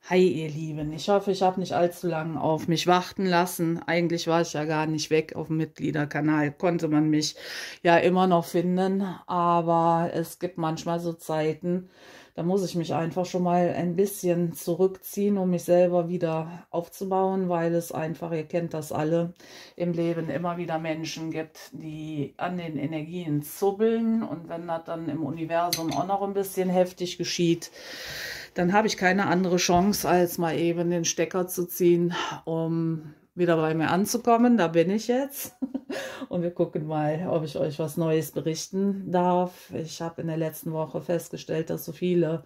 Hi ihr Lieben, ich hoffe, ich habe nicht allzu lange auf mich warten lassen. Eigentlich war ich ja gar nicht weg auf dem Mitgliederkanal, konnte man mich ja immer noch finden, aber es gibt manchmal so Zeiten, da muss ich mich einfach schon mal ein bisschen zurückziehen, um mich selber wieder aufzubauen, weil es einfach, ihr kennt das alle, im Leben immer wieder Menschen gibt, die an den Energien zuppeln, und wenn das dann im Universum auch noch ein bisschen heftig geschieht, dann habe ich keine andere Chance, als mal eben den Stecker zu ziehen, um wieder bei mir anzukommen. Da bin ich jetzt. Und wir gucken mal, ob ich euch was Neues berichten darf. Ich habe in der letzten Woche festgestellt, dass so viele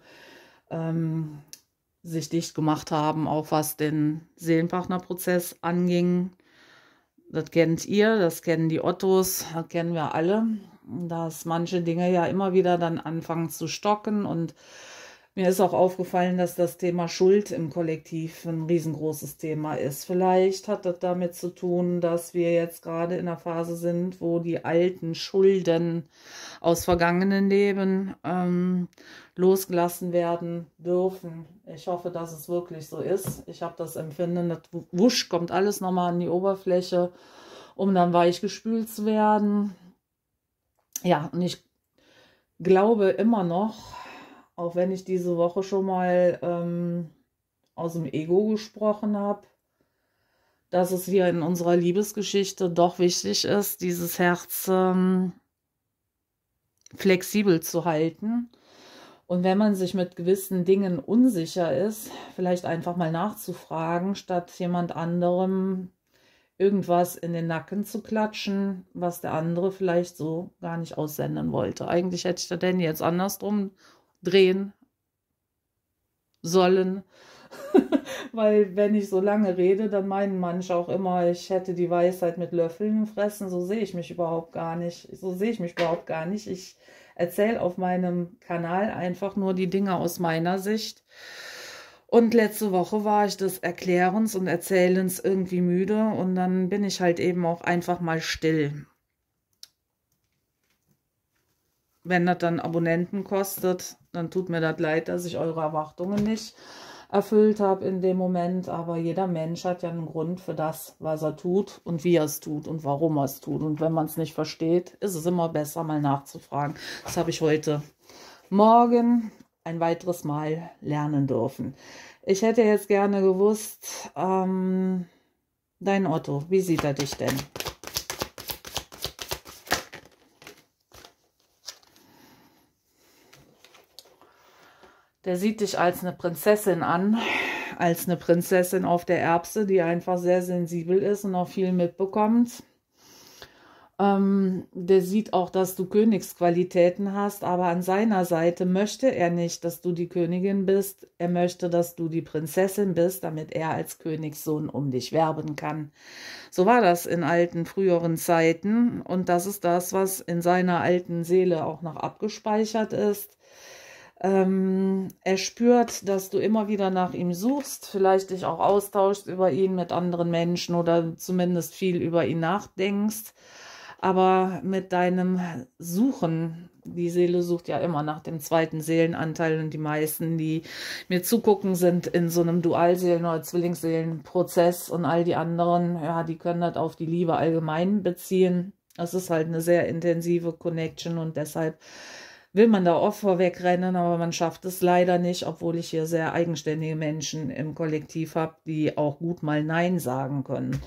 sich dicht gemacht haben, auch was den Seelenpartnerprozess anging. Das kennt ihr, das kennen die Ottos, das kennen wir alle, dass manche Dinge ja immer wieder dann anfangen zu stocken. Und mir ist auch aufgefallen, dass das Thema Schuld im Kollektiv ein riesengroßes Thema ist. Vielleicht hat das damit zu tun, dass wir jetzt gerade in einer Phase sind, wo die alten Schulden aus vergangenen Leben losgelassen werden dürfen. Ich hoffe, dass es wirklich so ist. Ich habe das Empfinden, das wusch kommt alles nochmal an die Oberfläche, um dann weichgespült zu werden. Ja, und ich glaube immer noch, auch wenn ich diese Woche schon mal aus dem Ego gesprochen habe, dass es hier in unserer Liebesgeschichte doch wichtig ist, dieses Herz flexibel zu halten. Und wenn man sich mit gewissen Dingen unsicher ist, vielleicht einfach mal nachzufragen, statt jemand anderem irgendwas in den Nacken zu klatschen, was der andere vielleicht so gar nicht aussenden wollte. Eigentlich hätte ich das denn jetzt andersrum drehen sollen, weil wenn ich so lange rede, dann meinen manche auch immer, ich hätte die Weisheit mit Löffeln gefressen. So sehe ich mich überhaupt gar nicht. So sehe ich mich überhaupt gar nicht. Ich erzähle auf meinem Kanal einfach nur die Dinge aus meiner Sicht. Und letzte Woche war ich des Erklärens und Erzählens irgendwie müde, und dann bin ich halt eben auch einfach mal still. Wenn das dann Abonnenten kostet, dann tut mir das leid, dass ich eure Erwartungen nicht erfüllt habe in dem Moment. Aber jeder Mensch hat ja einen Grund für das, was er tut und wie er es tut und warum er es tut. Und wenn man es nicht versteht, ist es immer besser, mal nachzufragen. Das habe ich heute Morgen ein weiteres Mal lernen dürfen. Ich hätte jetzt gerne gewusst, dein Otto, wie sieht er dich denn? Der sieht dich als eine Prinzessin an, als eine Prinzessin auf der Erbse, die einfach sehr sensibel ist und auch viel mitbekommt. Der sieht auch, dass du Königsqualitäten hast, aber an seiner Seite möchte er nicht, dass du die Königin bist. Er möchte, dass du die Prinzessin bist, damit er als Königssohn um dich werben kann. So war das in alten, früheren Zeiten, und das ist das, was in seiner alten Seele auch noch abgespeichert ist. Er spürt, dass du immer wieder nach ihm suchst, vielleicht dich auch austauschst über ihn mit anderen Menschen oder zumindest viel über ihn nachdenkst. Aber mit deinem Suchen, die Seele sucht ja immer nach dem zweiten Seelenanteil, und die meisten, die mir zugucken, sind in so einem Dualseelen- oder Zwillingsseelenprozess, und all die anderen, ja, die können das auf die Liebe allgemein beziehen. Es ist halt eine sehr intensive Connection, und deshalb will man da oft vorwegrennen, aber man schafft es leider nicht, obwohl ich hier sehr eigenständige Menschen im Kollektiv habe, die auch gut mal Nein sagen können.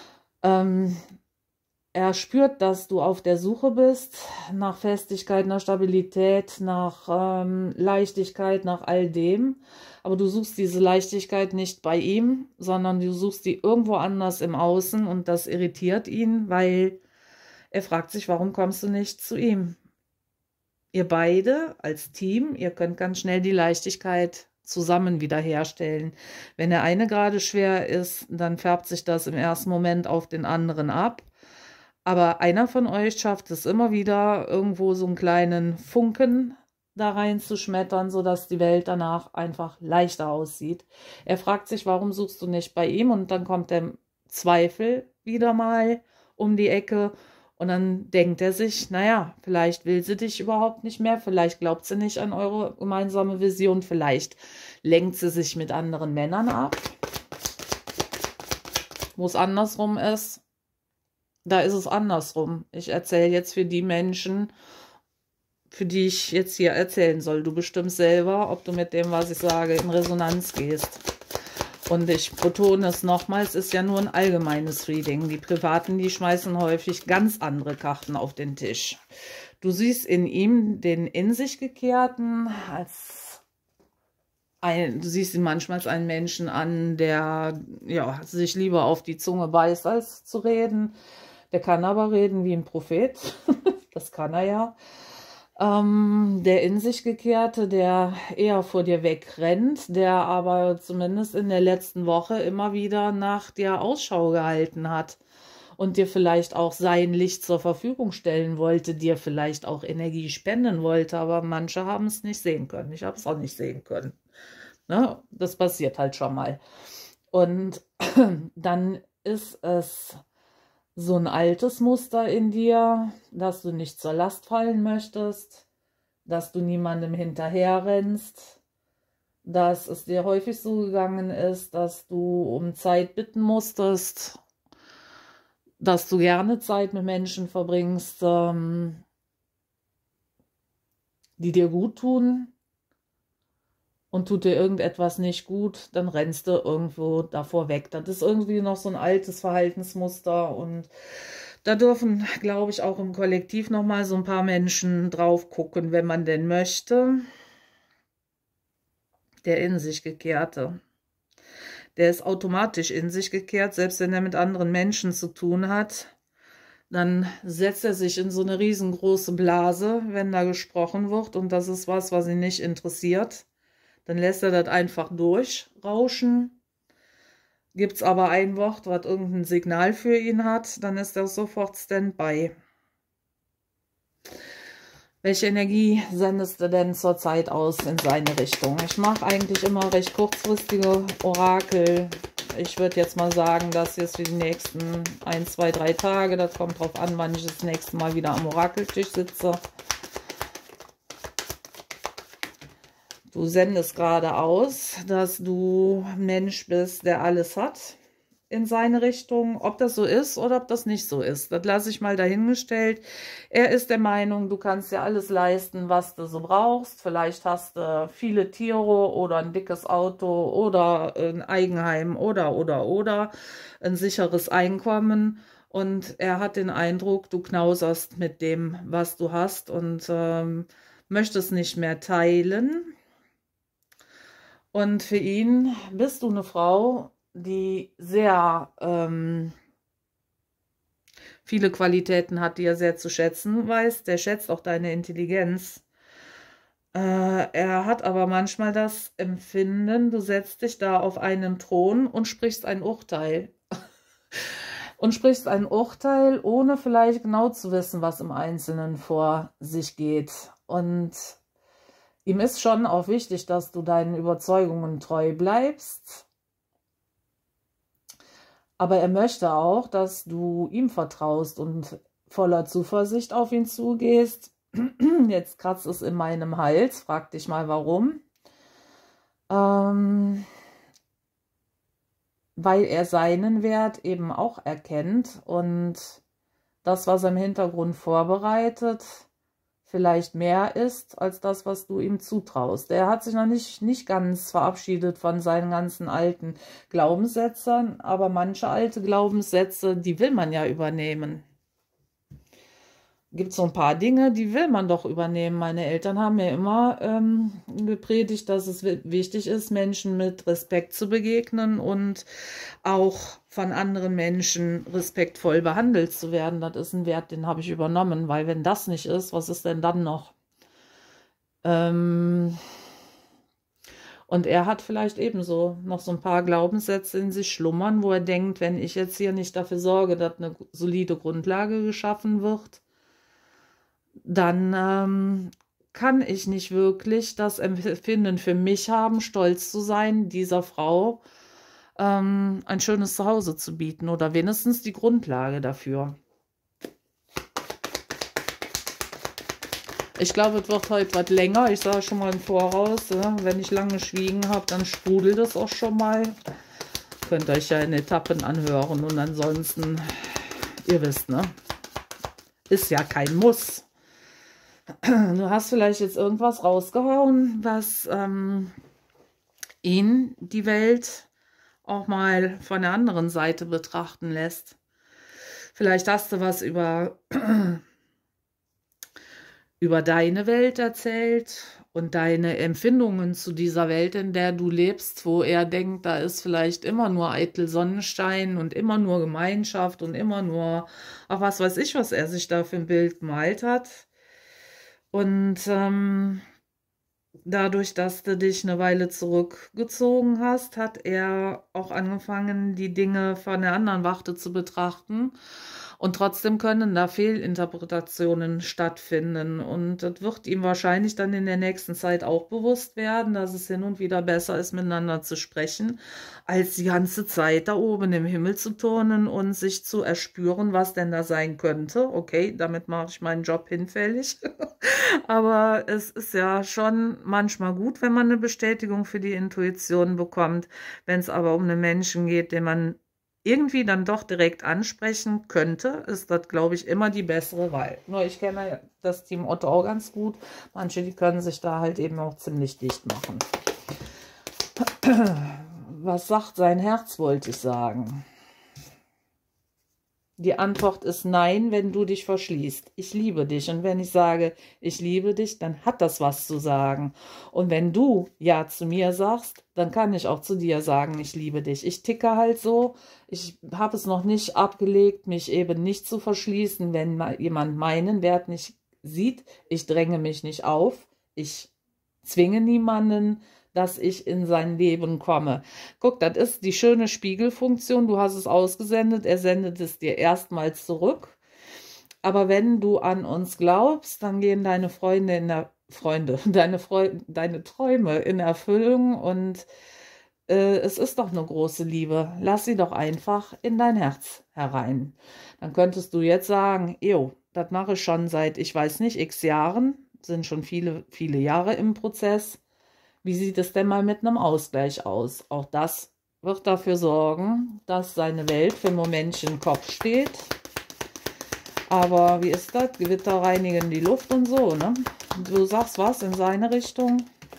Er spürt, dass du auf der Suche bist nach Festigkeit, nach Stabilität, nach Leichtigkeit, nach all dem. Aber du suchst diese Leichtigkeit nicht bei ihm, sondern du suchst die irgendwo anders im Außen, und das irritiert ihn, weil er fragt sich, warum kommst du nicht zu ihm? Ihr beide als Team, ihr könnt ganz schnell die Leichtigkeit zusammen wiederherstellen. Wenn der eine gerade schwer ist, dann färbt sich das im ersten Moment auf den anderen ab. Aber einer von euch schafft es immer wieder, irgendwo so einen kleinen Funken da reinzuschmettern, sodass die Welt danach einfach leichter aussieht. Er fragt sich, warum suchst du nicht bei ihm? Und dann kommt der Zweifel wieder mal um die Ecke. Und dann denkt er sich, naja, vielleicht will sie dich überhaupt nicht mehr, vielleicht glaubt sie nicht an eure gemeinsame Vision, vielleicht lenkt sie sich mit anderen Männern ab. Wo es andersrum ist, da ist es andersrum. Ich erzähle jetzt für die Menschen, für die ich jetzt hier erzählen soll. Du bestimmst selber, ob du mit dem, was ich sage, in Resonanz gehst. Und ich betone es nochmal, es ist ja nur ein allgemeines Reading. Die Privaten, die schmeißen häufig ganz andere Karten auf den Tisch. Du siehst in ihm den in sich Gekehrten du siehst ihn manchmal als einen Menschen an, der ja, sich lieber auf die Zunge beißt, als zu reden. Der kann aber reden wie ein Prophet. Das kann er ja. Der in sich Gekehrte, der eher vor dir wegrennt, der aber zumindest in der letzten Woche immer wieder nach dir Ausschau gehalten hat und dir vielleicht auch sein Licht zur Verfügung stellen wollte, dir vielleicht auch Energie spenden wollte, aber manche haben es nicht sehen können. Ich habe es auch nicht sehen können. Ne? Das passiert halt schon mal. Und dann ist es so ein altes Muster in dir, dass du nicht zur Last fallen möchtest, dass du niemandem hinterherrennst, dass es dir häufig so gegangen ist, dass du um Zeit bitten musstest, dass du gerne Zeit mit Menschen verbringst, die dir gut tun. Und tut dir irgendetwas nicht gut, dann rennst du irgendwo davor weg. Das ist irgendwie noch so ein altes Verhaltensmuster und da dürfen, glaube ich, auch im Kollektiv nochmal so ein paar Menschen drauf gucken, wenn man denn möchte. Der in sich Gekehrte, der ist automatisch in sich gekehrt, selbst wenn er mit anderen Menschen zu tun hat. Dann setzt er sich in so eine riesengroße Blase, wenn da gesprochen wird und das ist was ihn nicht interessiert. Dann lässt er das einfach durchrauschen. Gibt es aber ein Wort, was irgendein Signal für ihn hat, dann ist er sofort Standby. Welche Energie sendest du denn zurzeit aus in seine Richtung? Ich mache eigentlich immer recht kurzfristige Orakel. Ich würde jetzt mal sagen, das hier ist für die nächsten 1, 2, 3 Tage. Das kommt drauf an, wann ich das nächste Mal wieder am Orakeltisch sitze. Du sendest gerade aus, dass du ein Mensch bist, der alles hat in seine Richtung. Ob das so ist oder ob das nicht so ist, das lasse ich mal dahingestellt. Er ist der Meinung, du kannst dir alles leisten, was du so brauchst. Vielleicht hast du viele Tiere oder ein dickes Auto oder ein Eigenheim oder ein sicheres Einkommen. Und er hat den Eindruck, du knauserst mit dem, was du hast und möchtest nicht mehr teilen. Und für ihn bist du eine Frau, die sehr viele Qualitäten hat, die er sehr zu schätzen weiß. Der schätzt auch deine Intelligenz. Er hat aber manchmal das Empfinden, du setzt dich da auf einen Thron und sprichst ein Urteil. Und sprichst ein Urteil, ohne vielleicht genau zu wissen, was im Einzelnen vor sich geht. Und ihm ist schon auch wichtig, dass du deinen Überzeugungen treu bleibst. Aber er möchte auch, dass du ihm vertraust und voller Zuversicht auf ihn zugehst. Jetzt kratzt es in meinem Hals. Frag dich mal, warum. Weil er seinen Wert eben auch erkennt und das, was er im Hintergrund vorbereitet, vielleicht mehr ist als das, was du ihm zutraust. Er hat sich noch nicht ganz verabschiedet von seinen ganzen alten Glaubenssätzen, aber manche alte Glaubenssätze, die will man ja übernehmen. Gibt so ein paar Dinge, die will man doch übernehmen. Meine Eltern haben mir immer gepredigt, dass es wichtig ist, Menschen mit Respekt zu begegnen und auch von anderen Menschen respektvoll behandelt zu werden. Das ist ein Wert, den habe ich übernommen, weil wenn das nicht ist, was ist denn dann noch? Und er hat vielleicht ebenso noch so ein paar Glaubenssätze in sich schlummern, wo er denkt, wenn ich jetzt hier nicht dafür sorge, dass eine solide Grundlage geschaffen wird, dann kann ich nicht wirklich das Empfinden für mich haben, stolz zu sein, dieser Frau ein schönes Zuhause zu bieten oder wenigstens die Grundlage dafür. Ich glaube, es wird heute was länger. Ich sage schon mal im Voraus, ne? Wenn ich lange geschwiegen habe, dann sprudelt es auch schon mal. Könnt ihr euch ja in Etappen anhören. Und ansonsten, ihr wisst, ne? Ist ja kein Muss. Du hast vielleicht jetzt irgendwas rausgehauen, was ihn, die Welt, auch mal von der anderen Seite betrachten lässt. Vielleicht hast du was über deine Welt erzählt und deine Empfindungen zu dieser Welt, in der du lebst, wo er denkt, da ist vielleicht immer nur eitel Sonnenschein und immer nur Gemeinschaft und immer nur, ach was weiß ich, was er sich da für ein Bild gemalt hat. Und dadurch, dass du dich eine Weile zurückgezogen hast, hat er auch angefangen, die Dinge von der anderen Warte zu betrachten. Und trotzdem können da Fehlinterpretationen stattfinden. Und das wird ihm wahrscheinlich dann in der nächsten Zeit auch bewusst werden, dass es hin und wieder besser ist, miteinander zu sprechen, als die ganze Zeit da oben im Himmel zu turnen und sich zu erspüren, was denn da sein könnte. Okay, damit mache ich meinen Job hinfällig. Aber es ist ja schon manchmal gut, wenn man eine Bestätigung für die Intuition bekommt. Wenn es aber um einen Menschen geht, den man irgendwie dann doch direkt ansprechen könnte, ist das, glaube ich, immer die bessere Wahl. Nur ich kenne das Team Otto auch ganz gut. Manche, die können sich da halt eben auch ziemlich dicht machen. Was sagt sein Herz, wollte ich sagen. Die Antwort ist nein, wenn du dich verschließt. Ich liebe dich. Und wenn ich sage, ich liebe dich, dann hat das was zu sagen. Und wenn du ja zu mir sagst, dann kann ich auch zu dir sagen, ich liebe dich. Ich ticke halt so. Ich habe es noch nicht abgelegt, mich eben nicht zu verschließen, wenn jemand meinen Wert nicht sieht. Ich dränge mich nicht auf. Ich zwinge niemanden, dass ich in sein Leben komme. Guck, das ist die schöne Spiegelfunktion. Du hast es ausgesendet, er sendet es dir erstmals zurück. Aber wenn du an uns glaubst, dann gehen deine deine Träume in Erfüllung und es ist doch eine große Liebe. Lass sie doch einfach in dein Herz herein. Dann könntest du jetzt sagen, das mache ich schon seit, ich weiß nicht, x Jahren, sind schon viele, viele Jahre im Prozess. Wie sieht es denn mal mit einem Ausgleich aus? Auch das wird dafür sorgen, dass seine Welt für ein Momentchen im Kopf steht. Aber wie ist das? Gewitter reinigen die Luft und so, ne? Du sagst was in seine Richtung.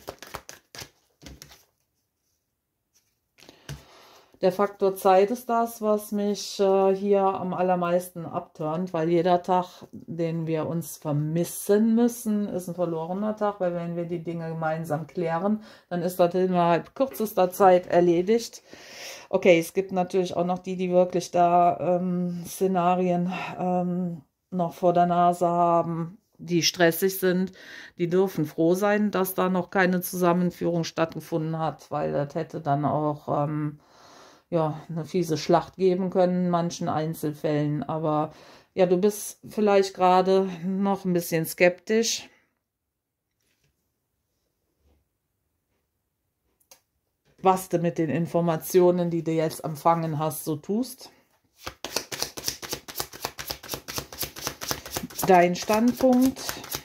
Der Faktor Zeit ist das, was mich hier am allermeisten abturnt, weil jeder Tag, den wir uns vermissen müssen, ist ein verlorener Tag, weil wenn wir die Dinge gemeinsam klären, dann ist das innerhalb kürzester Zeit erledigt. Okay, es gibt natürlich auch noch die wirklich da Szenarien noch vor der Nase haben, die stressig sind. Die dürfen froh sein, dass da noch keine Zusammenführung stattgefunden hat, weil das hätte dann auch ja, eine fiese Schlacht geben können in manchen Einzelfällen. Aber ja, du bist vielleicht gerade noch ein bisschen skeptisch. Was du mit den Informationen, die du jetzt empfangen hast, so tust. Dein Standpunkt.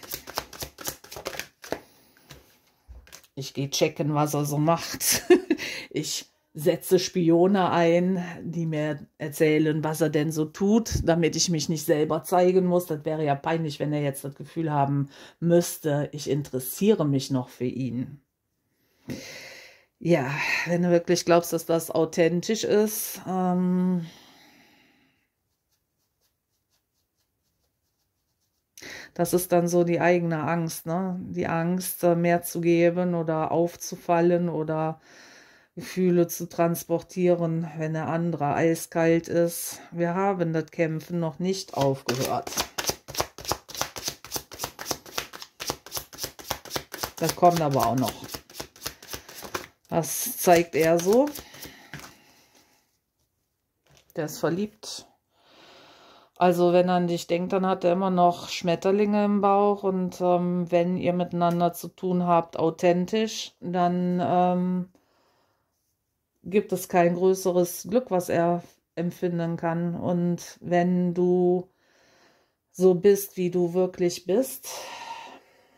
Ich gehe checken, was er so macht. Ich setze Spione ein, die mir erzählen, was er denn so tut, damit ich mich nicht selber zeigen muss. Das wäre ja peinlich, wenn er jetzt das Gefühl haben müsste, ich interessiere mich noch für ihn. Ja, wenn du wirklich glaubst, dass das authentisch ist, das ist dann so die eigene Angst, ne? Die Angst, mehr zu geben oder aufzufallen oder Gefühle zu transportieren, wenn der andere eiskalt ist. Wir haben das Kämpfen noch nicht aufgehört. Das kommt aber auch noch. Was zeigt er so? Der ist verliebt. Also wenn er an dich denkt, dann hat er immer noch Schmetterlinge im Bauch. Und wenn ihr miteinander zu tun habt, authentisch, dann gibt es kein größeres Glück, was er empfinden kann. Und wenn du so bist, wie du wirklich bist,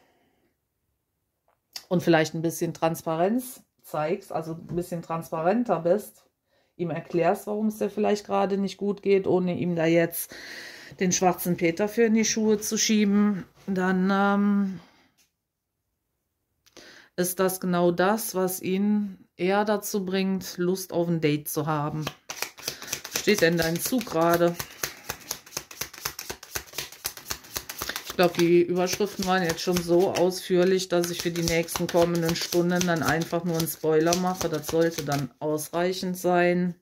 und vielleicht ein bisschen Transparenz zeigst, also ein bisschen transparenter bist, ihm erklärst, warum es dir vielleicht gerade nicht gut geht, ohne ihm da jetzt den schwarzen Peter für in die Schuhe zu schieben, dann ist das genau das, was ihn eher dazu bringt, Lust auf ein Date zu haben. Steht denn dein Zug gerade? Ich glaube, die Überschriften waren jetzt schon so ausführlich, dass ich für die nächsten kommenden Stunden dann einfach nur einen Spoiler mache. Das sollte dann ausreichend sein.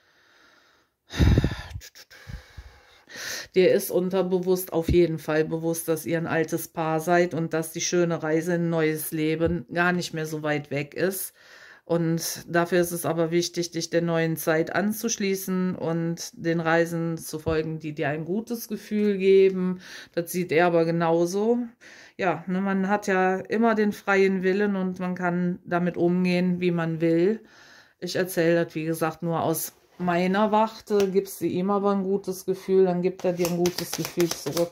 Dir ist unterbewusst auf jeden Fall bewusst, dass ihr ein altes Paar seid und dass die schöne Reise in ein neues Leben gar nicht mehr so weit weg ist. Und dafür ist es aber wichtig, dich der neuen Zeit anzuschließen und den Reisen zu folgen, die dir ein gutes Gefühl geben. Das sieht er aber genauso. Ja, ne, man hat ja immer den freien Willen und man kann damit umgehen, wie man will. Ich erzähle das, wie gesagt, nur aus meiner Warte. Gibst du ihm aber ein gutes Gefühl, dann gibt er dir ein gutes Gefühl zurück.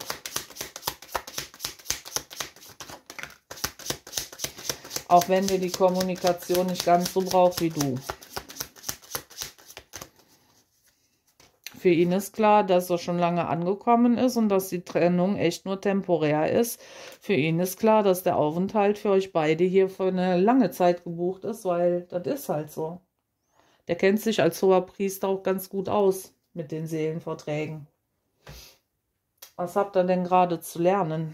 Auch wenn dir die Kommunikation nicht ganz so braucht wie du. Für ihn ist klar, dass er schon lange angekommen ist und dass die Trennung echt nur temporär ist. Für ihn ist klar, dass der Aufenthalt für euch beide hier für eine lange Zeit gebucht ist, weil das ist halt so. Der kennt sich als hoher Priester auch ganz gut aus mit den Seelenverträgen. Was habt ihr denn gerade zu lernen?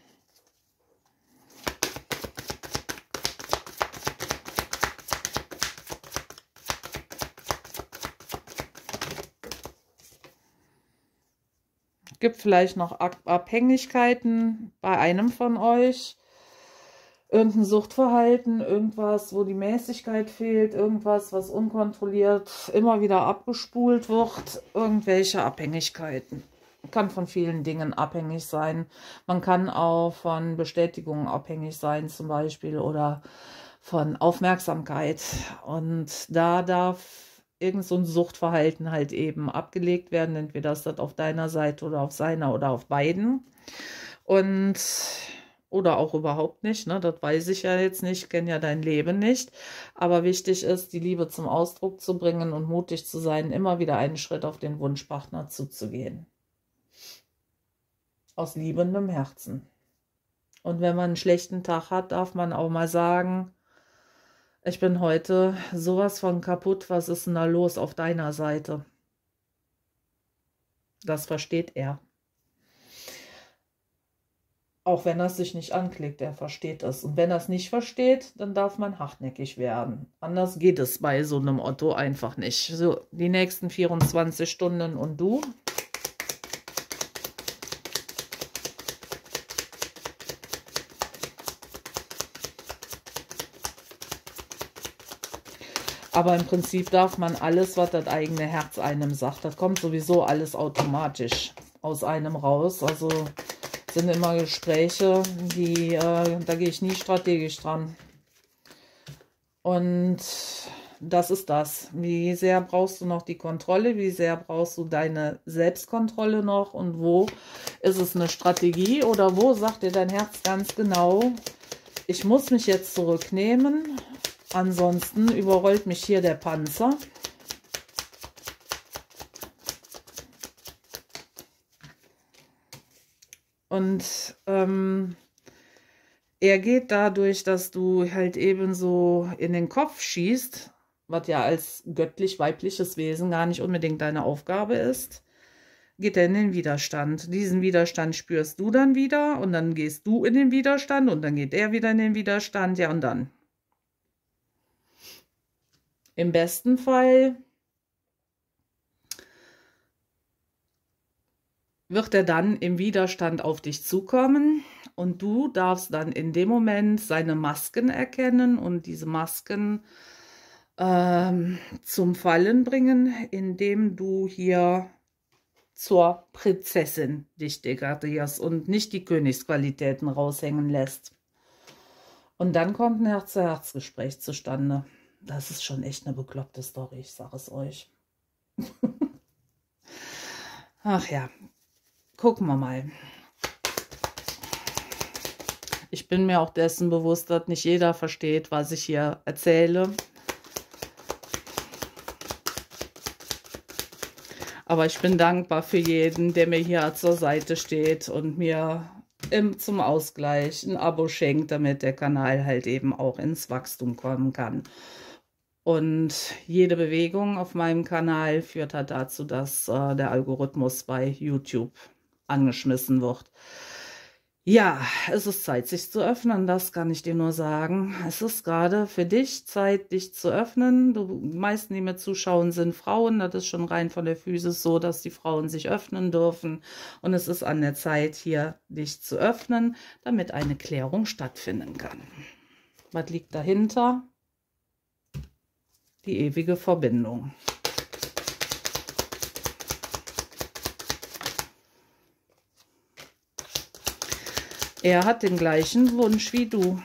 Gibt vielleicht noch Abhängigkeiten bei einem von euch, irgendein Suchtverhalten, irgendwas, wo die Mäßigkeit fehlt, irgendwas, was unkontrolliert immer wieder abgespult wird, irgendwelche Abhängigkeiten. Kann von vielen Dingen abhängig sein. Man kann auch von Bestätigungen abhängig sein zum Beispiel oder von Aufmerksamkeit. Und da darf irgend so ein Suchtverhalten halt eben abgelegt werden. Entweder ist das auf deiner Seite oder auf seiner oder auf beiden. Und oder auch überhaupt nicht, ne? Das weiß ich ja jetzt nicht, kenne ja dein Leben nicht. Aber wichtig ist, die Liebe zum Ausdruck zu bringen und mutig zu sein, immer wieder einen Schritt auf den Wunschpartner zuzugehen. Aus liebendem Herzen. Und wenn man einen schlechten Tag hat, darf man auch mal sagen, ich bin heute sowas von kaputt, was ist denn da los auf deiner Seite? Das versteht er. Auch wenn er es sich nicht anklickt, er versteht es. Und wenn er es nicht versteht, dann darf man hartnäckig werden. Anders geht es bei so einem Otto einfach nicht. So, die nächsten 24 Stunden und du? Aber im Prinzip darf man alles, was das eigene Herz einem sagt, das kommt sowieso alles automatisch aus einem raus. Also sind immer Gespräche, da gehe ich nie strategisch dran. Und das ist das. Wie sehr brauchst du noch die Kontrolle? Wie sehr brauchst du deine Selbstkontrolle noch? Und wo ist es eine Strategie? Oder wo sagt dir dein Herz ganz genau, ich muss mich jetzt zurücknehmen? Ansonsten überrollt mich hier der Panzer. Und er geht dadurch, dass du halt eben so in den Kopf schießt, was ja als göttlich-weibliches Wesen gar nicht unbedingt deine Aufgabe ist, geht er in den Widerstand. Diesen Widerstand spürst du dann wieder und dann gehst du in den Widerstand und dann geht er wieder in den Widerstand, ja und dann. Im besten Fall wird er dann im Widerstand auf dich zukommen und du darfst dann in dem Moment seine Masken erkennen und diese Masken zum Fallen bringen, indem du hier zur Prinzessin dich degradierst und nicht die Königsqualitäten raushängen lässt. Und dann kommt ein Herz-zu-Herz-Gespräch zustande. Das ist schon echt eine bekloppte Story, ich sage es euch. Ach ja, gucken wir mal. Ich bin mir auch dessen bewusst, dass nicht jeder versteht, was ich hier erzähle. Aber ich bin dankbar für jeden, der mir hier zur Seite steht und mir zum Ausgleich ein Abo schenkt, damit der Kanal halt eben auch ins Wachstum kommen kann. Und jede Bewegung auf meinem Kanal führt halt dazu, dass der Algorithmus bei YouTube angeschmissen wird. Ja, es ist Zeit, sich zu öffnen, das kann ich dir nur sagen. Es ist gerade für dich Zeit, dich zu öffnen. Die meisten, die mir zuschauen, sind Frauen. Das ist schon rein von der Physis so, dass die Frauen sich öffnen dürfen. Und es ist an der Zeit, hier dich zu öffnen, damit eine Klärung stattfinden kann. Was liegt dahinter? Die ewige Verbindung. Er hat den gleichen Wunsch wie du.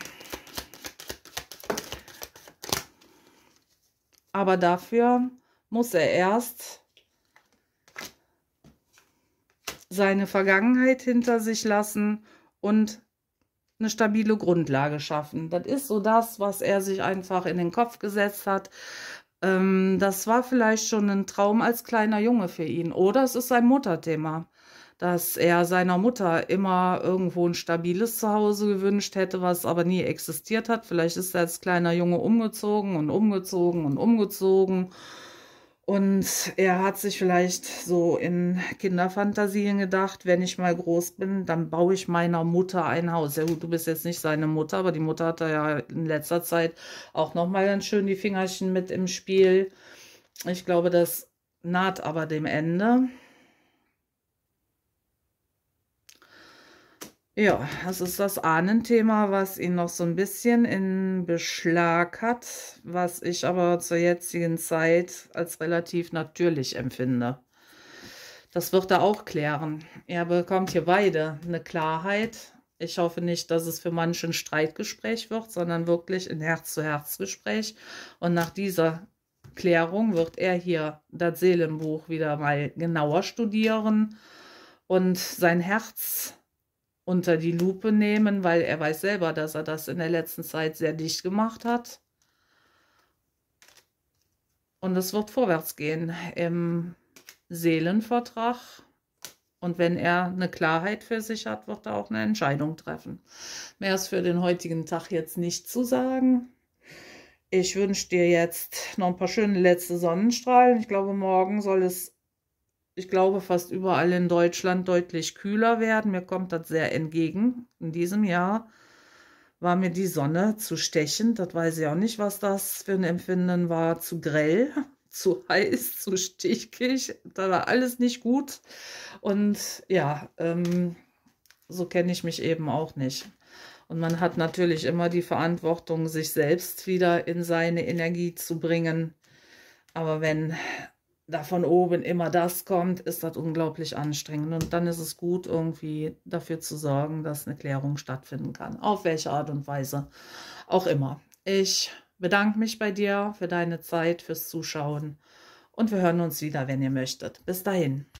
Aber dafür muss er erst seine Vergangenheit hinter sich lassen und eine stabile Grundlage schaffen. Das ist so das, was er sich einfach in den Kopf gesetzt hat. Das war vielleicht schon ein Traum als kleiner Junge für ihn. Oder es ist sein Mutterthema, dass er seiner Mutter immer irgendwo ein stabiles Zuhause gewünscht hätte, was aber nie existiert hat. Vielleicht ist er als kleiner Junge umgezogen und umgezogen und umgezogen. Und er hat sich vielleicht so in Kinderfantasien gedacht, wenn ich mal groß bin, dann baue ich meiner Mutter ein Haus. Ja gut, du bist jetzt nicht seine Mutter, aber die Mutter hat da ja in letzter Zeit auch nochmal ganz schön die Fingerchen mit im Spiel. Ich glaube, das naht aber dem Ende. Ja, das ist das Ahnenthema, was ihn noch so ein bisschen in Beschlag hat, was ich aber zur jetzigen Zeit als relativ natürlich empfinde. Das wird er auch klären. Er bekommt hier beide eine Klarheit. Ich hoffe nicht, dass es für manche ein Streitgespräch wird, sondern wirklich ein Herz-zu-Herz-Gespräch. Und nach dieser Klärung wird er hier das Seelenbuch wieder mal genauer studieren und sein Herz unter die Lupe nehmen, weil er weiß selber, dass er das in der letzten Zeit sehr dicht gemacht hat. Und es wird vorwärts gehen im Seelenvertrag. Und wenn er eine Klarheit für sich hat, wird er auch eine Entscheidung treffen. Mehr ist für den heutigen Tag jetzt nicht zu sagen. Ich wünsche dir jetzt noch ein paar schöne letzte Sonnenstrahlen. Ich glaube, morgen soll es fast überall in Deutschland deutlich kühler werden. Mir kommt das sehr entgegen. In diesem Jahr war mir die Sonne zu stechend. Das weiß ich auch nicht, was das für ein Empfinden war. Zu grell, zu heiß, zu stichig. Da war alles nicht gut. Und ja, so kenne ich mich eben auch nicht. Und man hat natürlich immer die Verantwortung, sich selbst wieder in seine Energie zu bringen. Aber wenn da von oben immer das kommt, ist das unglaublich anstrengend. Und dann ist es gut, irgendwie dafür zu sorgen, dass eine Klärung stattfinden kann. Auf welche Art und Weise auch immer. Ich bedanke mich bei dir für deine Zeit, fürs Zuschauen. Und wir hören uns wieder, wenn ihr möchtet. Bis dahin.